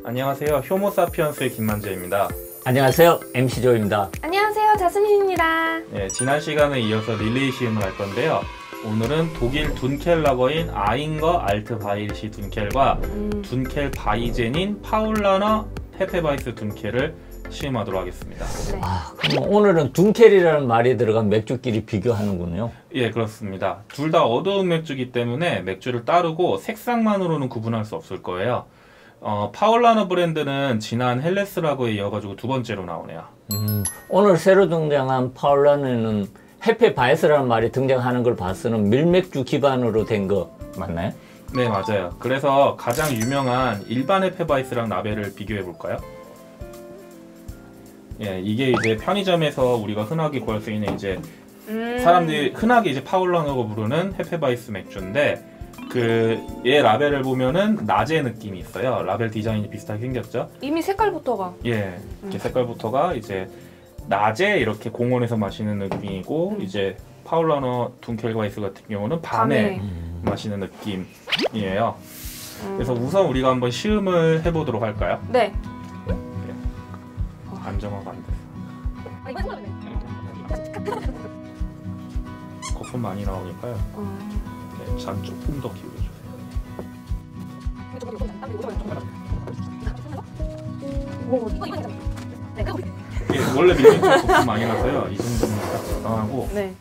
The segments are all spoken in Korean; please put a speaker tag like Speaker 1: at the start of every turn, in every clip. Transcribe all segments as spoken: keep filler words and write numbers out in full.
Speaker 1: 안녕하세요. 효모사피언스의 김만재입니다.
Speaker 2: 안녕하세요. 엠씨 조입니다.
Speaker 3: 안녕하세요. 자스민입니다.
Speaker 1: 네, 지난 시간에 이어서 릴레이 시음을 할 건데요. 오늘은 독일 둔켈 라거인 아잉거 알트바이리시 둔켈과 음. 둔켈 바이젠인 파울라너 헤페바이스 둔켈을 시음하도록 하겠습니다.
Speaker 3: 네.
Speaker 2: 아, 그럼 오늘은 둔켈이라는 말이 들어간 맥주끼리 비교하는군요.
Speaker 1: 예, 그렇습니다. 둘 다 어두운 맥주기 때문에 맥주를 따르고 색상만으로는 구분할 수 없을 거예요. 어, 파울라너 브랜드는 지난 헬레스라고에 이어가지고 두 번째로 나오네요.
Speaker 2: 음, 오늘 새로 등장한 파울라너는 헤페바이스라는 말이 등장하는 걸 봐서는 밀맥주 기반으로 된 거 맞나요?
Speaker 1: 네, 맞아요. 그래서 가장 유명한 일반 헤페바이스랑 라벨을 비교해 볼까요? 예, 이게 이제 편의점에서 우리가 흔하게 구할 수 있는 이제 음 사람들이 흔하게 이제 파울라너고 부르는 헤페바이스 맥주인데 그 얘 라벨을 보면은 낮의 느낌이 있어요. 라벨 디자인이 비슷하게 생겼죠.
Speaker 3: 이미 색깔부터가
Speaker 1: 예, 이렇게 음. 색깔부터가 이제 낮에 이렇게 공원에서 마시는 느낌이고 음. 이제 파울라너 둔켈바이스 같은 경우는 밤에, 밤에. 음. 마시는 느낌이에요. 음. 그래서 우선 우리가 한번 시음을 해보도록 할까요?
Speaker 3: 네.
Speaker 1: 안정화가 안 돼. 거품 많이 나오니까요. 어. 네, 잔 조금 더 기울여주세요. 예, 원래 밀리면 거품 많이 나서요. 이 정도면 딱 적당하고.
Speaker 3: 네.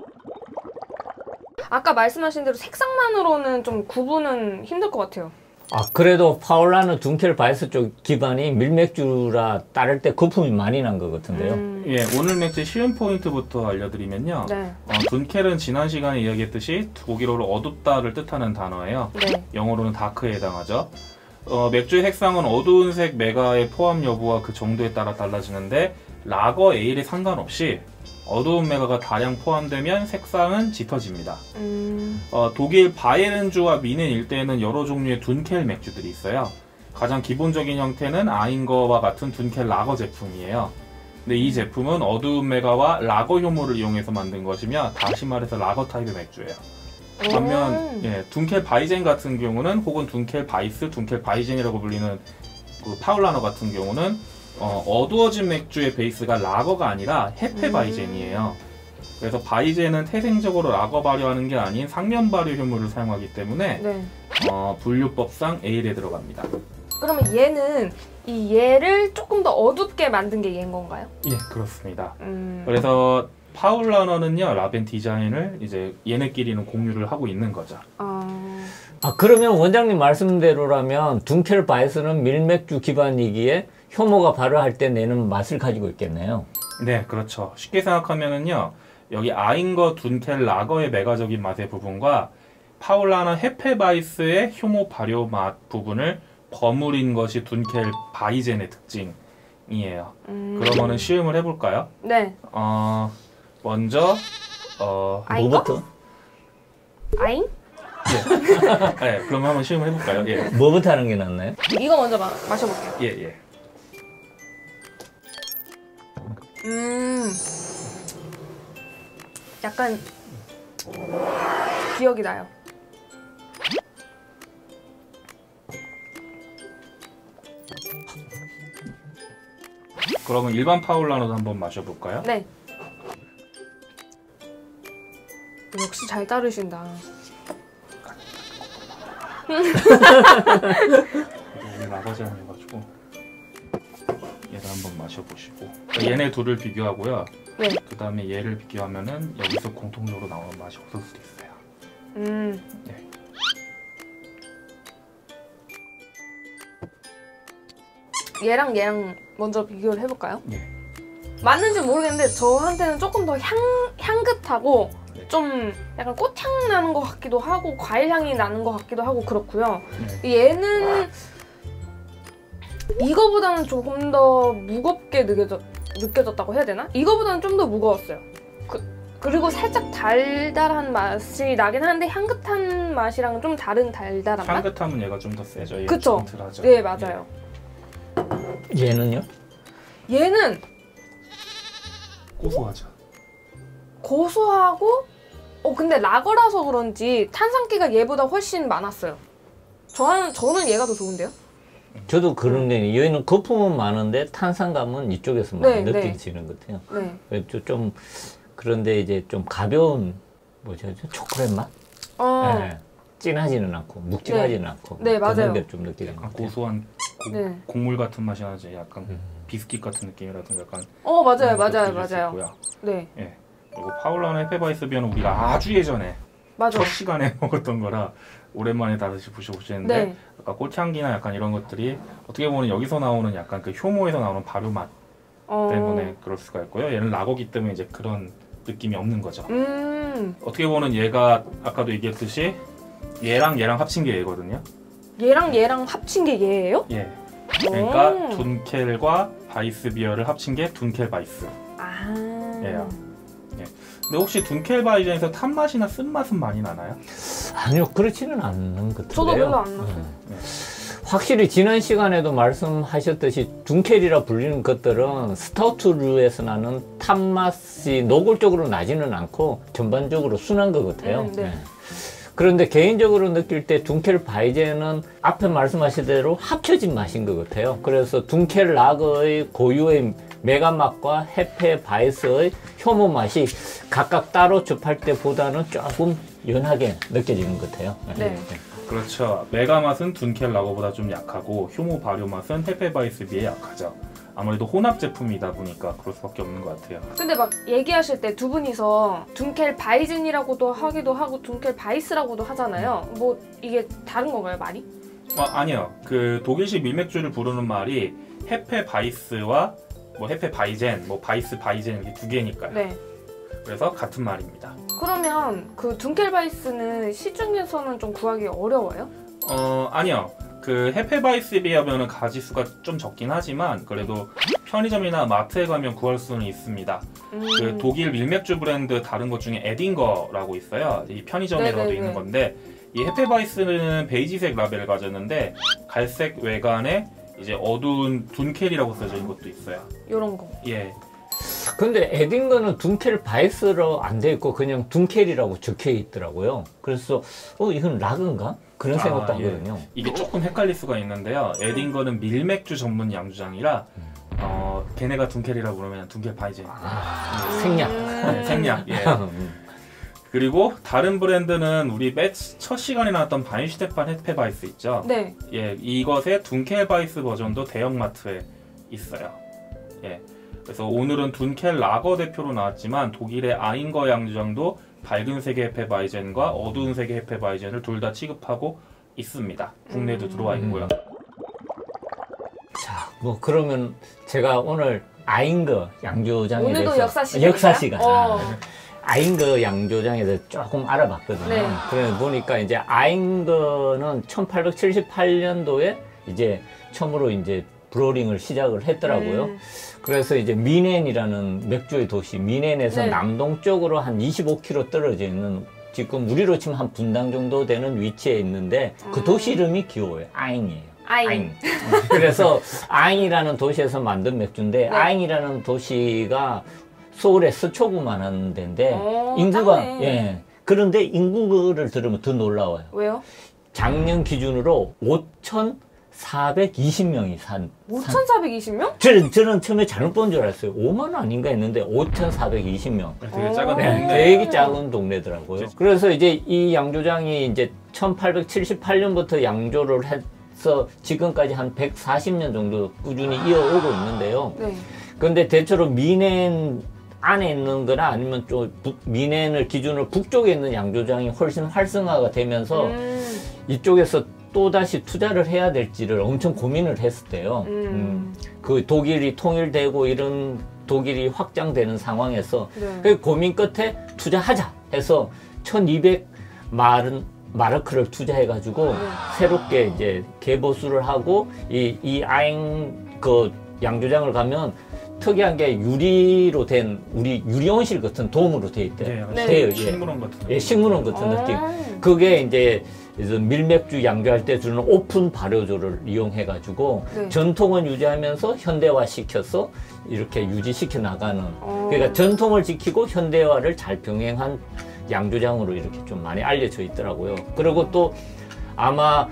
Speaker 3: 아까 말씀하신 대로 색상만으로는 좀 구분은 힘들 것 같아요.
Speaker 2: 아, 그래도 파울라너 둔켈 바이스 쪽 기반이 밀맥주라 따를 때 거품이 많이 난 것 같은데요.
Speaker 3: 음.
Speaker 1: 예, 오늘 맥주 시음 포인트부터 알려드리면요.
Speaker 3: 네.
Speaker 1: 어, 둔켈은 지난 시간에 이야기했듯이 독일어로 어둡다를 뜻하는 단어예요.
Speaker 3: 네.
Speaker 1: 영어로는 다크에 해당하죠. 어, 맥주의 색상은 어두운 색 메가의 포함 여부와 그 정도에 따라 달라지는데 라거 에일에 상관없이 어두운 메가가 다량 포함되면 색상은 짙어집니다. 음... 어, 독일 바이에른주와 미넨 일대에는 여러 종류의 둔켈 맥주들이 있어요. 가장 기본적인 형태는 아잉거와 같은 둔켈 라거 제품이에요. 근데 이 제품은 어두운 메가와 라거 효모를 이용해서 만든 것이며 다시 말해서 라거 타입의 맥주예요. 반면 예, 둔켈 바이젠 같은 경우는 혹은 둔켈 바이스, 둔켈 바이젠이라고 불리는 그 파울라너 같은 경우는 어, 어두워진 맥주의 베이스가 라거가 아니라 헤페바이젠이에요. 그래서 바이젠은 태생적으로 라거 발효하는 게 아닌 상면 발효 효모를 사용하기 때문에
Speaker 3: 네.
Speaker 1: 어, 분류법상 에일에 들어갑니다.
Speaker 3: 그러면 얘는 이 얘를 조금 더 어둡게 만든 게 얘인 건가요?
Speaker 1: 예, 그렇습니다.
Speaker 3: 음...
Speaker 1: 그래서 파울라너는요 라벤 디자인을 이제 얘네끼리는 공유를 하고 있는 거죠.
Speaker 3: 어...
Speaker 2: 아, 그러면 원장님 말씀대로라면 둔켈 바이스는 밀맥주 기반이기에 효모가 발효할 때 내는 맛을 가지고 있겠네요.
Speaker 1: 네, 그렇죠. 쉽게 생각하면은요, 여기 아잉거 둔켈 라거의 메가적인 맛의 부분과 파울라너 헤페바이스의 효모 발효 맛 부분을 버무린 것이 둔켈 바이젠의 특징이에요. 음... 그러면은 시음을 해볼까요?
Speaker 3: 네.
Speaker 1: 어, 먼저 어,
Speaker 2: 뭐부터?
Speaker 3: 아잉?
Speaker 1: 예. 네, 그럼 한번 시음을 해볼까요? 예.
Speaker 2: 뭐부터 하는 게 낫나요?
Speaker 3: 이거 먼저 마, 마셔볼게요.
Speaker 1: 예, 예.
Speaker 3: 음, 약간 기억이 나요.
Speaker 1: 그러면 일반 파울라너도 한번 마셔볼까요?
Speaker 3: 네. 역시 잘 따르신다.
Speaker 1: 오늘 라거제를 해가지고 얘를 한번 마셔보시고 얘네 둘을 비교하고요.
Speaker 3: 네.
Speaker 1: 그 다음에 얘를 비교하면은 여기서 공통적으로 나오는 맛이 없을 수도 있어요.
Speaker 3: 음.
Speaker 1: 네.
Speaker 3: 얘랑 얘랑 먼저 비교를 해볼까요?
Speaker 1: 네.
Speaker 3: 맞는지 모르겠는데 저한테는 조금 더 향, 향긋하고
Speaker 1: 네.
Speaker 3: 좀 약간 꽃향 나는 것 같기도 하고 과일 향이 나는 것 같기도 하고 그렇고요.
Speaker 1: 네.
Speaker 3: 얘는 이거보다는 조금 더 무겁게 느껴졌, 느껴졌다고 해야 되나? 이거보다는 좀 더 무거웠어요. 그, 그리고 살짝 달달한 맛이 나긴 하는데 향긋한 맛이랑은 좀 다른 달달한 맛?
Speaker 1: 향긋함은 얘가 좀 더 세죠. 얘가
Speaker 3: 그쵸?
Speaker 1: 좀 덜하죠.
Speaker 3: 네, 맞아요.
Speaker 2: 예. 얘는요?
Speaker 3: 얘는
Speaker 1: 고소하죠.
Speaker 3: 고소하고 어 근데 라거라서 그런지 탄산기가 얘보다 훨씬 많았어요. 저는, 저는 얘가 더 좋은데요?
Speaker 2: 저도 그런 게 여기는 거품은 많은데 탄산감은 이쪽에서 많이
Speaker 3: 네,
Speaker 2: 느껴지는 것 같아요.
Speaker 3: 네.
Speaker 2: 좀 그런데 이제 좀 가벼운 뭐죠? 초콜릿 맛?
Speaker 3: 어.
Speaker 2: 네. 진하지는 않고 묵직하지는
Speaker 3: 네.
Speaker 2: 않고
Speaker 3: 네, 맞아요.
Speaker 2: 그런 게 좀 느껴지는 것
Speaker 1: 약간
Speaker 2: 같아요.
Speaker 1: 고소한 고,
Speaker 3: 네.
Speaker 1: 곡물 같은 맛이 나지. 약간
Speaker 2: 음.
Speaker 1: 비스킷 같은 느낌이라든가 약간
Speaker 3: 어, 맞아요,
Speaker 1: 그런 것도
Speaker 3: 맞아요,
Speaker 1: 느낄 수
Speaker 3: 맞아요.
Speaker 1: 있고요.
Speaker 3: 네,
Speaker 1: 예. 그리고 파울라노 헤페바이스 비어는 우리가 아주 예전에
Speaker 3: 맞아.
Speaker 1: 첫 시간에 먹었던 거라 오랜만에 다시 드셔보시는데
Speaker 3: 네.
Speaker 1: 아까 꽃향기나 약간 이런 것들이 어떻게 보면 여기서 나오는 약간 그 효모에서 나오는 발효 맛
Speaker 3: 어.
Speaker 1: 때문에 그럴 수가 있고요. 얘는 라거기 때문에 이제 그런 느낌이 없는 거죠.
Speaker 3: 음,
Speaker 1: 어떻게 보면 얘가 아까도 얘기했듯이 얘랑 얘랑 합친 게 얘거든요.
Speaker 3: 얘랑 얘랑 합친 게 얘예요?
Speaker 1: 예. 그러니까
Speaker 3: 오.
Speaker 1: 둔켈과 바이스 비어를 합친 게 둔켈 바이스.
Speaker 3: 아.
Speaker 1: 예요. 근데 혹시 둔켈 바이젠에서 탄 맛이나 쓴 맛은 많이 나나요?
Speaker 2: 아니요, 그렇지는 않는 것 같아요.
Speaker 3: 저도 별로 안 났어요.
Speaker 1: 네.
Speaker 2: 확실히 지난 시간에도 말씀하셨듯이 둔켈이라 불리는 것들은 스타우트류에서 나는 탄맛이 노골적으로 나지는 않고 전반적으로 순한 것 같아요.
Speaker 3: 음, 네.
Speaker 2: 네. 그런데 개인적으로 느낄 때 둔켈 바이젠은 앞에 말씀하신 대로 합쳐진 맛인 것 같아요. 그래서 둔켈 라거의 고유의 메가 맛과 헤페 바이스의 효모 맛이 각각 따로 접할 때보다는 조금 연하게 느껴지는 것 같아요.
Speaker 3: 네.
Speaker 1: 그렇죠. 메가 맛은 둔켈 라거보다 좀 약하고 효모 발효 맛은 헤페 바이스 비에 약하죠. 아무래도 혼합 제품이다 보니까 그럴 수밖에 없는 것 같아요.
Speaker 3: 근데 막 얘기하실 때 두 분이서 둔켈 바이즌이라고도 하기도 하고 둔켈 바이스라고도 하잖아요. 뭐 이게 다른 건가요, 말이?
Speaker 1: 아, 아니요. 그 독일식 밀맥주를 부르는 말이 헤페 바이스와 뭐 헤페 바이젠, 뭐 바이스 바이젠 이렇게 두 개니까요.
Speaker 3: 네.
Speaker 1: 그래서 같은 말입니다.
Speaker 3: 그러면 그 둔켈 바이스는 시중에서는 좀 구하기 어려워요?
Speaker 1: 어, 아니요. 그 헤페 바이스 비하면은 가지수가 좀 적긴 하지만 그래도 편의점이나 마트에 가면 구할 수는 있습니다.
Speaker 3: 음.
Speaker 1: 그 독일 밀맥주 브랜드 다른 것 중에 에딩거라고 있어요. 이 편의점에라도
Speaker 3: 네네네.
Speaker 1: 있는 건데 이 헤페 바이스는 베이지색 라벨을 가졌는데 갈색 외관에 이제 어두운 둔켈이라고 써져 있는 것도 있어요.
Speaker 3: 요런 거.
Speaker 1: 예.
Speaker 2: 근데 에딩거는 둔켈 바이스로 안 돼 있고 그냥 둔켈이라고 적혀 있더라고요. 그래서 어 이건 라그인가? 그런 생각도
Speaker 1: 아, 예.
Speaker 2: 하거든요.
Speaker 1: 이게 조금 헷갈릴 수가 있는데요. 에딩거는 밀맥주 전문 양주장이라 어, 걔네가 둔켈이라고 그러면 둔켈 바이젠.
Speaker 2: 아, 생략.
Speaker 1: 네, 생략. 예.
Speaker 2: 음.
Speaker 1: 그리고 다른 브랜드는 우리 맨 첫 시간에 나왔던 바인슈테판 헤페 바이스 있죠.
Speaker 3: 네.
Speaker 1: 예, 이것의 둔켈 바이스 버전도 대형마트에 있어요. 예. 그래서 오늘은 둔켈 라거 대표로 나왔지만 독일의 아인거 양주장도 밝은 색의 헤페 바이젠과 어두운 색의 헤페 바이젠을 둘 다 취급하고 있습니다. 국내도
Speaker 3: 음.
Speaker 1: 들어와 있고요.
Speaker 2: 자, 뭐 그러면 제가 오늘 아인거 양조장에
Speaker 3: 오늘도
Speaker 2: 대해서
Speaker 3: 역사 시간이야?
Speaker 2: 역사 시간.
Speaker 3: 어.
Speaker 2: 아인거 양조장에 대해서 조금 알아봤거든요.
Speaker 3: 네.
Speaker 2: 그래 보니까 이제 아인거는 천팔백칠십팔 년도에 이제 처음으로 이제 브로링을 시작을 했더라고요.
Speaker 3: 음.
Speaker 2: 그래서 이제 미넨이라는 맥주의 도시, 미넨에서
Speaker 3: 네.
Speaker 2: 남동쪽으로 한 이십오 킬로미터 떨어져 있는 지금 우리로 치면 한 분당 정도 되는 위치에 있는데 그
Speaker 3: 음.
Speaker 2: 도시 이름이 귀여워요. 아잉이에요.
Speaker 3: 아잉.
Speaker 2: 그래서 아잉이라는 도시에서 만든 맥주인데
Speaker 3: 네.
Speaker 2: 아잉이라는 도시가 서울의 서초구만한 데인데
Speaker 3: 오,
Speaker 2: 인구가
Speaker 3: 작네.
Speaker 2: 예 그런데 인구를 들으면 더 놀라워요.
Speaker 3: 왜요?
Speaker 2: 작년 기준으로 오천사백이십 명이 산.
Speaker 3: 오천사백이십 명?
Speaker 2: 저는, 저는 처음에 잘못 본 줄 알았어요. 오만 아닌가 했는데 오천사백이십 명.
Speaker 1: 되게 작은
Speaker 3: 네,
Speaker 1: 동네.
Speaker 2: 되게 작은 동네더라고요. 그래서 이제 이 양조장이 이제 천팔백칠십팔 년부터 양조를 해서 지금까지 한 백사십 년 정도 꾸준히 이어오고 있는데요.
Speaker 3: 네.
Speaker 2: 근데 대체로 미넨 안에 있는 거나 아니면 좀 북- 미넨을 기준으로 북쪽에 있는 양조장이 훨씬 활성화가 되면서
Speaker 3: 음.
Speaker 2: 이쪽에서 또다시 투자를 해야 될지를 엄청 고민을 했을 때요.
Speaker 3: 음.
Speaker 2: 음, 그 독일이 통일되고 이런 독일이 확장되는 상황에서
Speaker 3: 네.
Speaker 2: 그 고민 끝에 투자하자 해서 천이백 마른 마르크를 투자해가지고
Speaker 3: 네.
Speaker 2: 새롭게 이제 개보수를 하고 이, 이 아잉 그 양조장을 가면 특이한 게 유리로 된 우리 유리온실 같은 돔으로 돼 있대요.
Speaker 1: 네, 약간
Speaker 3: 네.
Speaker 2: 돼요, 예.
Speaker 1: 식물원 같은.
Speaker 2: 예, 식물원 같은
Speaker 3: 아.
Speaker 2: 느낌. 그게 이제 그래서 밀맥주 양조할 때 주는 오픈 발효조를 이용해가지고
Speaker 3: 네.
Speaker 2: 전통은 유지하면서 현대화 시켜서 이렇게 유지시켜 나가는.
Speaker 3: 어.
Speaker 2: 그러니까 전통을 지키고 현대화를 잘 병행한 양조장으로 이렇게 좀 많이 알려져 있더라고요. 그리고 또 아마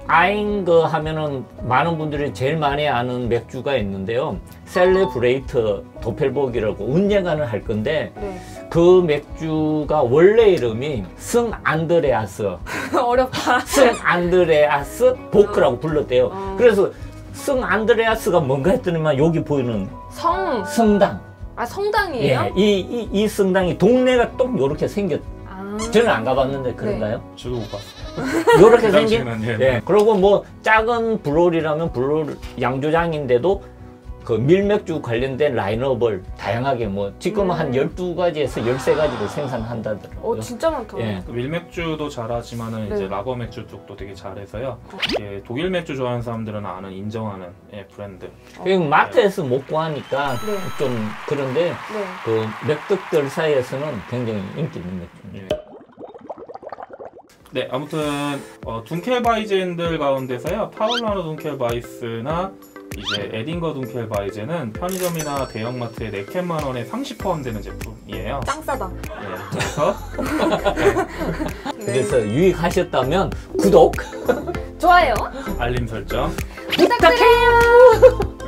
Speaker 2: 아잉거 하면은 많은 분들이 제일 많이 아는 맥주가 있는데요. 셀레브레이트 도펠보기라고 운영관을 할 건데
Speaker 3: 네.
Speaker 2: 그 맥주가 원래 이름이 성 안드레아스
Speaker 3: 어렵다.
Speaker 2: 성 안드레아스 보크라고 불렀대요.
Speaker 3: 어.
Speaker 2: 그래서 성 안드레아스가 뭔가 했더니만 여기 보이는
Speaker 3: 성.
Speaker 2: 성당.
Speaker 3: 아 성당이에요?
Speaker 2: 예, 이, 이, 이 성당이 동네가 또 이렇게 생겼.
Speaker 3: 아.
Speaker 2: 저는 안 가봤는데 그런가요?
Speaker 1: 저도 못 봤어요.
Speaker 2: 이렇게
Speaker 1: 그
Speaker 2: 생긴.
Speaker 1: 당시에는, 예.
Speaker 2: 예. 그리고 뭐 작은 브롤이라면 브롤 양조장인데도 그 밀맥주 관련된 라인업을 다양하게 뭐 지금은
Speaker 3: 음.
Speaker 2: 한 열두 가지에서 열세 가지를 생산한다더라고요.
Speaker 3: 어 진짜 많다.
Speaker 2: 예.
Speaker 1: 그 밀맥주도 잘하지만은
Speaker 3: 네.
Speaker 1: 이제 라거 맥주 쪽도 되게 잘해서요. 이게 독일 맥주 좋아하는 사람들은 아는 인정하는 예, 브랜드.
Speaker 2: 그리고 마트에서 못 구하니까
Speaker 3: 네.
Speaker 2: 좀 그런데
Speaker 3: 네.
Speaker 2: 그 맥덕들 사이에서는 굉장히 인기 있는 맥주입니다.
Speaker 1: 예. 네, 아무튼 어, 둔켈바이젠들 가운데서요 파울라노 둔켈바이스나 이제 에딩거 둔켈바이젠은 편의점이나 대형마트에 네 캔만 원에 상시 포함되는 제품이에요.
Speaker 3: 짱 싸다.
Speaker 1: 예, 그래서
Speaker 3: 네.
Speaker 2: 그래서 유익하셨다면 구독
Speaker 3: 좋아요.
Speaker 1: 알림 설정.
Speaker 3: 부탁드려요.